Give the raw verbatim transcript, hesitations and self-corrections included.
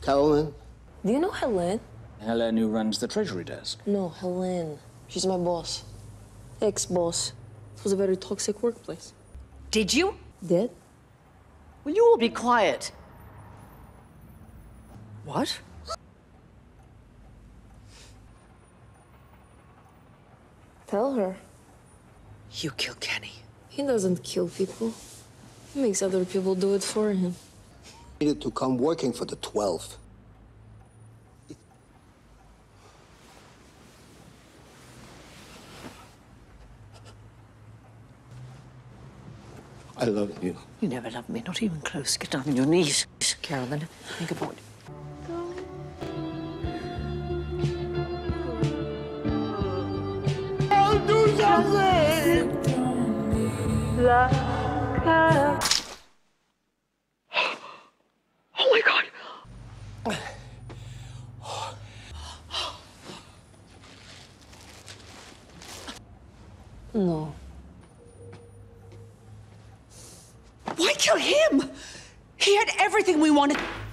Helen? Do you know Helen? Helen, who runs the treasury desk. No, Helen. She's my boss. Ex-boss. It was a very toxic workplace. Did you? Did? Will you all be quiet? What? Tell her. You killed Kenny. He doesn't kill people. He makes other people do it for him. Needed to come working for the twelve. I love you. You never loved me, not even close. Get down on your knees. Carolyn, think about it. I'll do something! Oh, my God. No. Why kill him? He had everything we wanted.